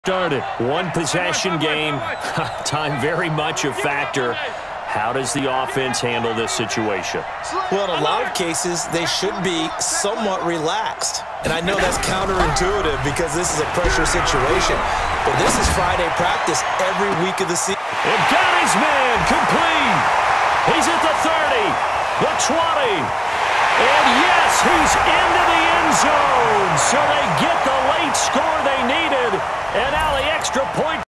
Started. One possession game. Time very much a factor. How does the offense handle this situation? Well, in a lot of cases, they should be somewhat relaxed. And I know that's counterintuitive because this is a pressure situation. But this is Friday practice every week of the season. And got his man complete. He's at the 30, the 20. And yes, he's into the end zone. So they get the late score they needed. And now the extra point.